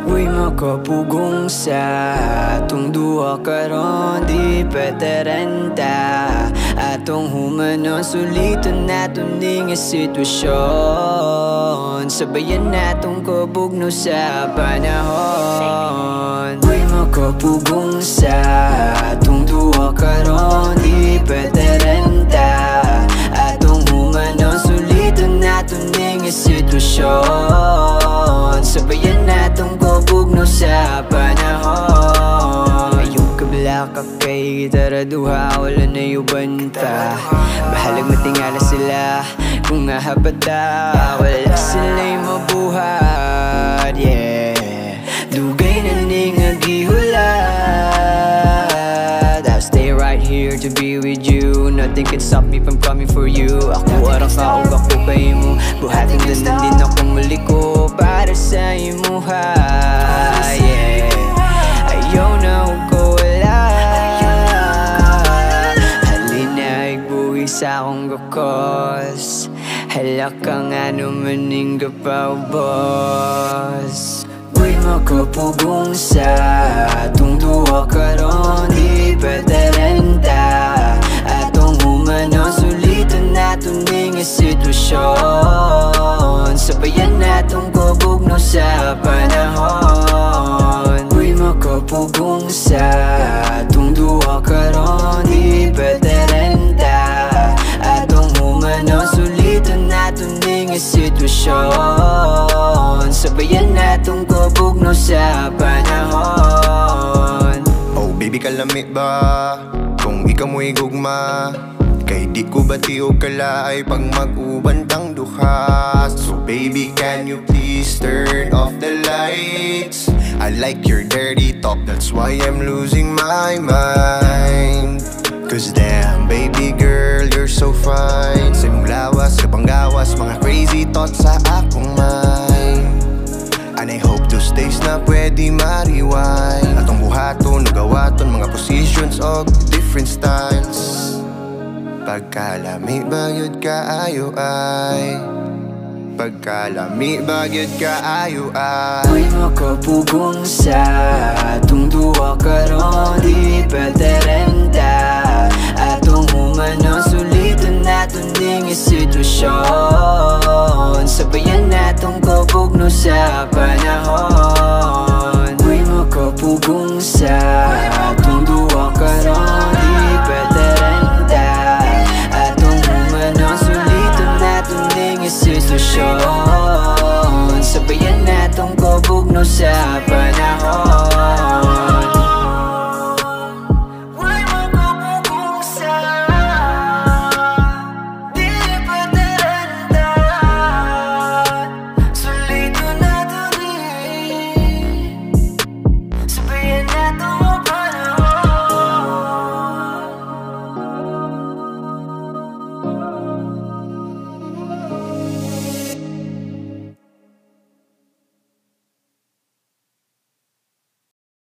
Uy makapugong sa atong duha karon di peterenta. Atong humanon suliton naton ning sitwasyon. Sabayan natong kabugno sa panahon. Uy makapugong sa atong duha karon di peterenta. Atong humanon suliton naton ning sitwasyon. Sabayan natong kabugno sa panahon. Ayong kabla ka kay gitara duha, wala na yuban ta. Bahalag matingala sila kung ahapata. Wala sila'y mabuhat, yeah. Dugay na ning agihulat. I'll stay right here to be with you. Nothing can stop me from coming for you. Ako arang ka o ako kay mo. Buhating na din ako muliko para sa imuha, yeah. Ayaw na ko wala. Halina igbuhi sa akong gakos. Hala ka nga naman ning gapaubos. Uy makapugong sa atong duha karon di peterenta. Atong humanon suliton naton ning sitwasyon. Sabayan natong kabugno sa panahon. Uy makapugong sa atong duha karon di peterenta. Atong humanon suliton naton ning sitwasyon. Sabayan natong kabugno sa panahon. Oh baby kalami ba kung ikaw mo'y gugma? Kay di ko bati o kalaay pag mag-ubantang duha. So baby can you please turn off the lights? I like your dirty talk, that's why I'm losing my mind. Cause damn baby girl, you're so fine. Sa imong lawas, kapanggawas, mga crazy thoughts sa akong mind. And I hope those days na pwede ma-rewind. Atong buhaton, nagawaton, mga positions og different styles. Pagkalami bagyod kaayo ay. Pagkalami bagyod kaayo ay. Uy makapugong sa atong duha karon di peterenta. Atong humanon suliton naton ning sitwasyon. Sabayan natong kabugno sa panahon. Uy makapugong sa atong duha karon di peterenta. Atong humanon suliton naton ning sitwasyon.